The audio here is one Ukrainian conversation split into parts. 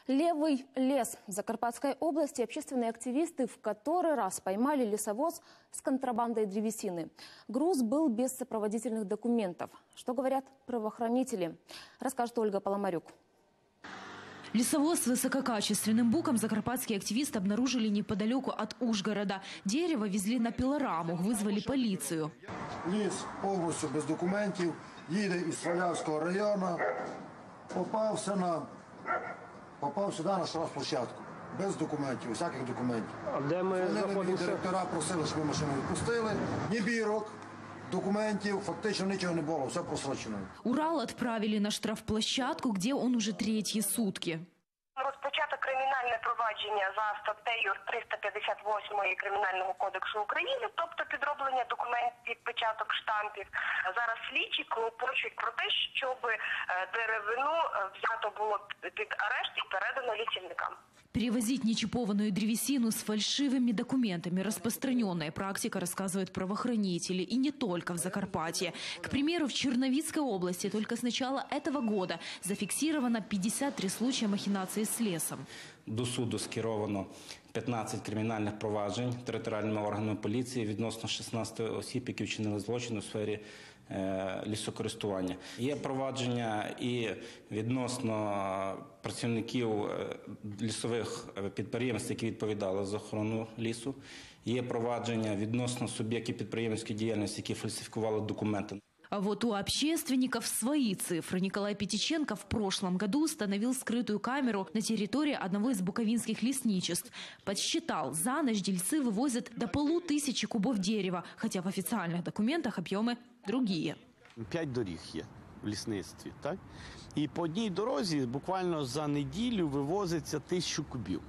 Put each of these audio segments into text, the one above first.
Левый лес. В Закарпатской области общественные активисты в который раз поймали лесовоз с контрабандой древесины. Груз был без сопроводительных документов. Что говорят правоохранители, расскажет Ольга Поломарюк. Лесовоз с высококачественным буком закарпатские активисты обнаружили неподалеку от Ужгорода. Дерево везли на пилораму, вызвали полицию. Ліс повністю без документів, їде із Свалявського району, попав сюди на штрафплощадку. Без документів, всяких документів. А де ми знаходимося? Директора просили, щоб ми машину відпустили. Ні бірок, документів, фактично нічого не було, все просрочено. Урал отправили на штрафплощадку, где он уже третьи сутки. Розпочато кримінальне провадження за статтею 358 Кримінального кодексу України, тобто підроблення документів, відпечаток штампів. Зараз слідчі клопочуть про те, щоб деревину взято було під арешт і передано лісівникам. Перевозить нечипованную древесину с фальшивыми документами – распространенная практика, рассказывают правоохранители. И не только в Закарпатье. К примеру, в Черновицкой области только с начала этого года зафиксировано 53 случая махинации с лесом. До суду скеровано 15 кримінальних проваджень територіальними органами поліції відносно 16 осіб, які вчинили злочин у сфері лісокористування. Є провадження і відносно працівників лісових підприємств, які відповідали за охорону лісу. Є провадження відносно суб'єктів підприємницької діяльності, які фальсифікували документи. А вот у общественников свои цифры. Николай Пятиченко в прошлом году установил скрытую камеру на территории одного из буковинских лесничеств. Подсчитал, за ночь дельцы вывозят до 500 кубов дерева, хотя в официальных документах объемы другие. 5 доріг є в лісництві, так? І по одній дорозі буквально за неділю вивозиться 1000 кубів.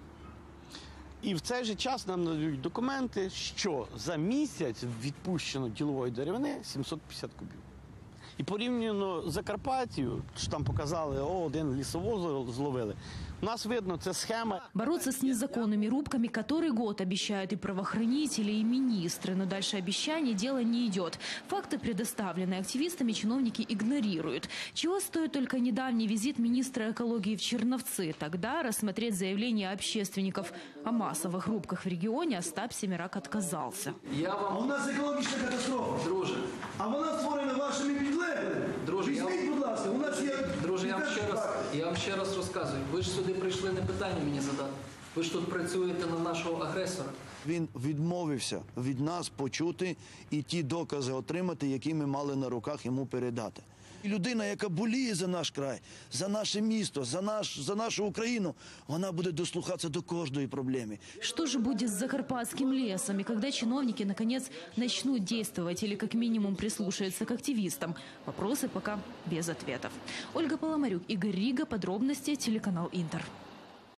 І в цей же час нам надають документи, що за місяць відпущено ділової деревини 750 кубів. І порівняно з Закарпаттю, що там показали, один лісовоз зловили, у нас видно, це схема. Бороться с незаконными рубками который год обещают и правоохранители, и министры. Но дальше обещаний дело не идет. Факты, предоставленные активистами, чиновники игнорируют. Чего стоит только недавний визит министра экологии в Черновцы. Тогда рассмотреть заявления общественников о массовых рубках в регионе Остап Семерак отказался. А у нас екологічна катастрофа. Друже. А вона створена вашими підлеглими. Друже, візьміть, будь ласка, у нас є... Друже, я вам ще раз розказую. Ви ж сюди прийшли не питання мені задати. Ви ж тут працюєте на нашого агресора. Він відмовився від нас почути і ті докази отримати, які ми мали на руках йому передати. І людина, яка боліє за наш край, за наше місто, за нашу Україну, вона буде дослухатися до кожної проблеми. Что же будет с закарпатским лесом? И когда чиновники, наконец, начнут действовать или как минимум прислушаются к активистам? Вопросы пока без ответов. Ольга Поломарюк, Игорь Рига. Подробности, телеканал Интер.